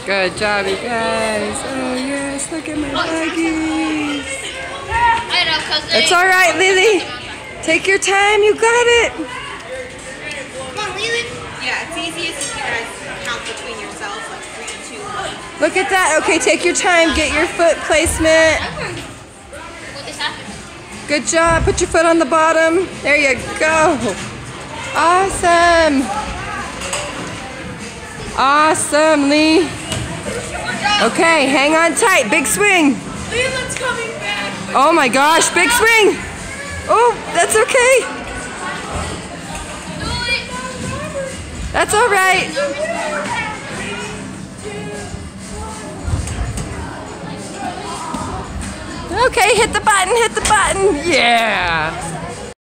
Good job, you guys. Oh yes, look at my buggies. It's all right, Lily. Take your time, you got it. Come on, Lelan. Yeah, it's easiest if you guys count between yourselves, like 3, 2, 1. Look at that. Okay, take your time. Get your foot placement. Good job. Put your foot on the bottom. There you go. Awesome. Awesome, Lee. Okay, hang on tight. Big swing. Lelan's coming back. Oh my gosh, big swing. Oh, that's okay. That's all right. Okay, hit the button, hit the button. Yeah.